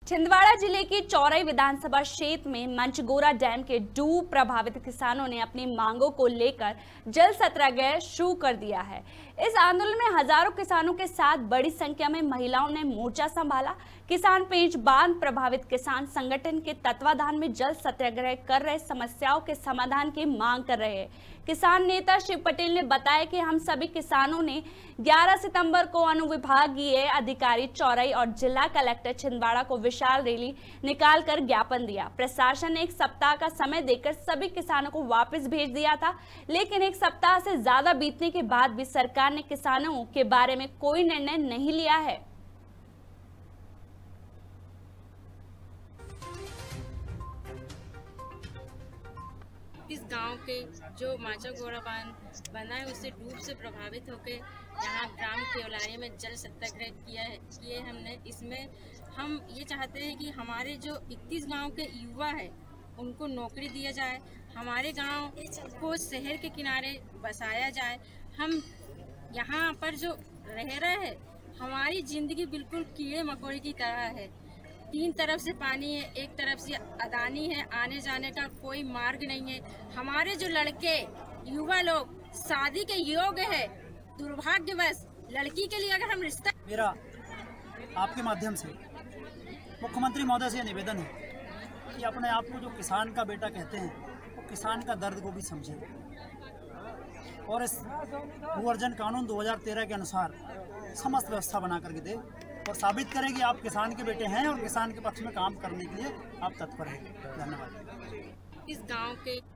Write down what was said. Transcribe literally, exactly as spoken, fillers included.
छिंदवाड़ा जिले के चौरई विधानसभा क्षेत्र में मंचगोरा डैम के डूब प्रभावित किसानों ने अपनी मांगों को लेकर जल सत्याग्रह शुरू कर दिया है। इस आंदोलन में हजारों किसानों के साथ बड़ी संख्या में महिलाओं ने मोर्चा संभाला। किसान पेंच बांध प्रभावित किसान संगठन के तत्वाधान में जल सत्याग्रह कर रहे समस्याओं के समाधान की मांग कर रहे हैं। किसान नेता शिव पटेल ने बताया कि हम सभी किसानों ने ग्यारह सितंबर को अनुविभागीय अधिकारी चौरई और जिला कलेक्टर छिंदवाड़ा को विशाल रैली निकालकर ज्ञापन दिया। प्रशासन ने एक सप्ताह का समय देकर सभी किसानों को वापस भेज दिया था, लेकिन एक सप्ताह से ज्यादा बीतने के बाद भी सरकार ने किसानों के बारे में कोई निर्णय नहीं लिया है। इस गांव के जो मंचगोरा बांध बना है उससे डूब से प्रभावित होकर यहाँ ग्राम केवलारी में जल सत्याग्रह किया है किए हमने। इसमें हम ये चाहते हैं कि हमारे जो इकतीस गांव के युवा है उनको नौकरी दिया जाए, हमारे गांव को शहर के किनारे बसाया जाए। हम यहाँ पर जो रह रहे हैं हमारी ज़िंदगी बिल्कुल कीड़े मकोड़े की तरह है। तीन तरफ से पानी है, एक तरफ से अदानी है, आने जाने का कोई मार्ग नहीं है। हमारे जो लड़के युवा लोग शादी के योग्य है, दुर्भाग्यवश लड़की के लिए अगर हम रिश्ता। मेरा आपके माध्यम से मुख्यमंत्री महोदय से निवेदन है कि अपने आप को जो किसान का बेटा कहते हैं वो किसान का दर्द को भी समझे और इस भू अर्जन कानून दो हज़ार तेरह के अनुसार समस्त व्यवस्था बना करके दे और साबित करें कि आप किसान के बेटे हैं और किसान के पक्ष में काम करने के लिए आप तत्पर हैं। धन्यवाद। इस गांव के